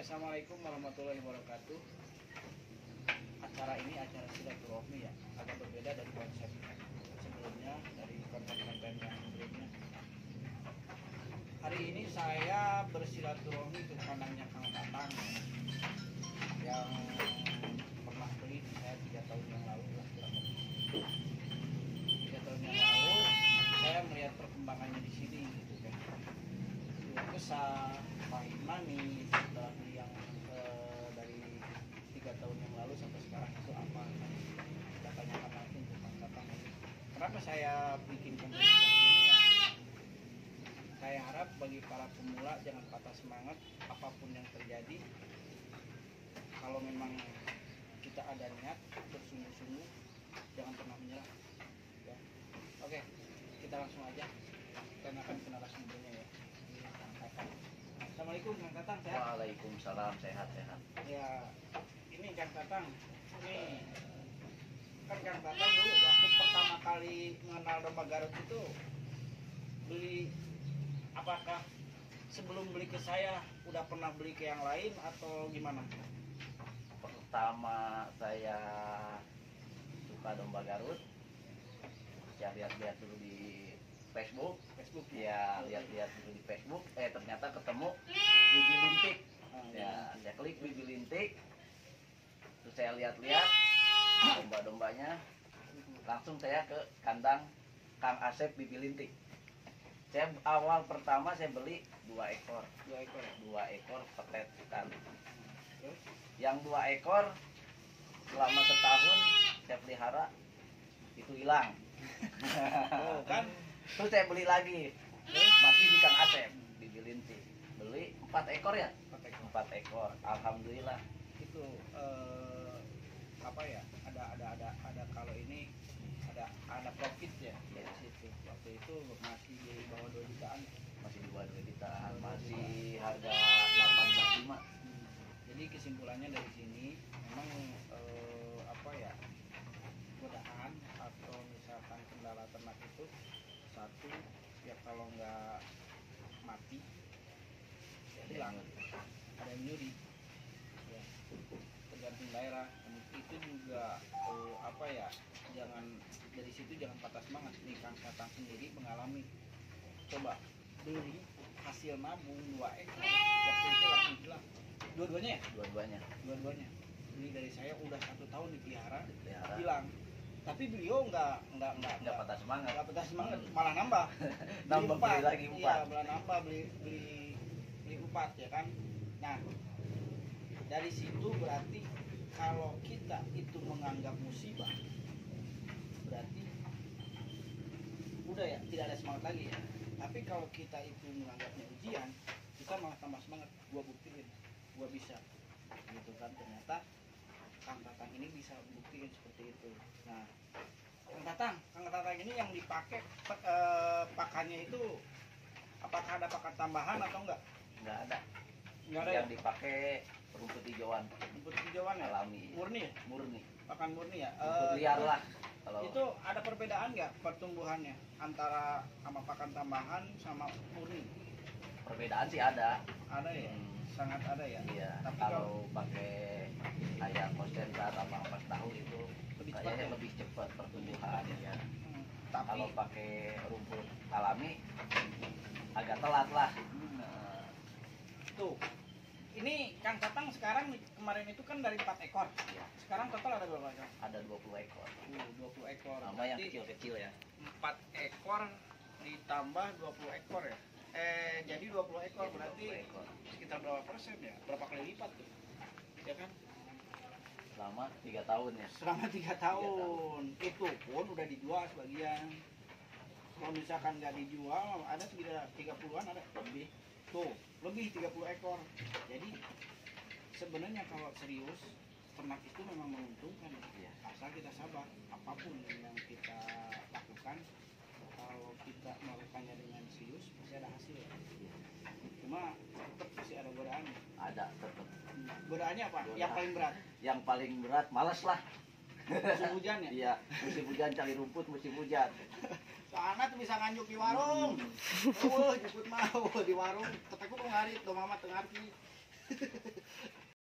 Assalamualaikum warahmatullahi wabarakatuh. Acara ini acara silaturahmi ya, agak berbeda dari konsep sebelumnya, dari konten-konten yang sebelumnya. Hari ini saya bersilaturahmi ke kandangnya Kang Tatang yang pernah beli saya 3 tahun yang lalu lah, 3 tahun yang lalu saya melihat perkembangannya di sini gitu kan. Kesah, pahit manis, setelah yang dari 3 tahun yang lalu sampai sekarang itu apa? Kita tanyakan langsung ke Kang Tatang. Kenapa saya bikin konten seperti ini ya? Saya harap bagi para pemula jangan patah semangat apapun yang terjadi. Kalau memang kita ada niat bersungguh-sungguh, jangan pernah menyerah. Ya. Oke, kita langsung aja. Kita akan ke narasumbernya ya. Kang Tatang. Assalamualaikum Kang Tatang, sehat? Waalaikumsalam, sehat-sehat. Ya, ini Kang Tatang. Ini kan Kang Tatang dulu waktu pertama kali mengenal domba Garut itu beli, apakah sebelum beli ke saya udah pernah beli ke yang lain atau gimana? Pertama saya suka domba Garut, saya lihat-lihat dulu di Facebook ya, lihat-lihat dulu di Facebook, ternyata ketemu Bibi Lintik. Ya, saya klik Bibi Lintik, terus saya lihat-lihat domba-dombanya, langsung saya ke kandang Kang Asep Bibi Lintik. Saya awal pertama saya beli 2 ekor. 2 ekor ya? 2 ekor petet ikan. Yang 2 ekor selama setahun saya pelihara itu hilang. Oh, kan? Terus saya beli lagi, masih di Kang Asep Bibi Lintik. Beli 4 ekor ya? 4 ekor. Alhamdulillah. Itu apa ya? Ada kalau ini ada profit ya di situ. Waktu itu masih di bawah 2 jutaan. Masih di bawah 2 jutaan, masih harga 18,5. Jadi kesimpulannya dari sini memang apa ya, godaan atau misalkan kendala ternak itu satu ya, kalau nggak mati ya hilang, ada yang nyuri ya, tergantung daerah. Itu juga apa ya, jangan dari situ jangan patah semangat. Nih Kang Tatang sendiri mengalami, coba beli hasil nabung 2 ekor waktu itu langsung hilang. Dua-duanya ya? Dua-duanya beli dari saya udah 1 tahun dipelihara hilang. Tapi beliau nggak patah semangat, malah nambah. beli lagi 4. Iya, malah nambah, beli 4 ya kan. Nah, dari situ berarti kalau kita itu menganggap musibah, berarti udah ya, tidak ada semangat lagi ya. Tapi kalau kita itu menganggapnya ujian, kita malah tambah semangat. Gua buktiin, gua bisa gitu kan. Ternyata Kang Tatang ini bisa buktiin seperti itu. Nah, Kang Tatang ini yang dipakai pakannya itu apakah ada pakan tambahan atau enggak? Enggak ada. Enggak ada yang ya? dipakai rumput hijauan. Rumput hijauan ya? Alami. Murni ya? Murni. Pakan murni ya? Rumput liar lah. Kalau itu ada perbedaan nggak pertumbuhannya antara sama pakan tambahan sama murni? Perbedaan sih ada. Ada ya? Sangat ada ya? Iya. Tapi kalau pakai ayam konsentrat sama ampas tahu itu lebih cepat, kayaknya ya? lebih cepat pertumbuhan ya. Tapi Kalau pakai rumput alami agak telat lah. Tuh, ini Kang Tatang sekarang kemarin itu kan dari 4 ekor. Ya. Sekarang total ada berapa ekor? Ada 20 ekor. 20 ekor. Sama yang kecil-kecil ya. 4 ekor ditambah 20 ekor ya. Jadi 20 ekor Jadi berarti 20 ekor. sekitar berapa persen ya? Berapa kali lipat tuh? Ya kan? Selama 3 tahun ya. Selama 3 tahun. Itu pun udah dijual sebagian. Kalau misalkan nggak dijual, ada sekitar 30-an ada lebih. Tuh, lebih 30 ekor. Jadi sebenarnya kalau serius, ternak itu memang menguntungkan ya. Asal kita sabar. Apapun yang kita lakukan, kalau kita melakukannya dengan serius pasti ada hasil ya. Cuma tetap pasti ada godaan. Ada tetap. Godaannya apa? Godaan. Yang paling berat? Yang paling berat males lah. Musim hujan ya? Iya, musim hujan cari rumput musim hujan. Soalnya tuh bisa nganjuk di warung. Jemput mah di warung. Teteku kok ngari, tuh mama tengah ki.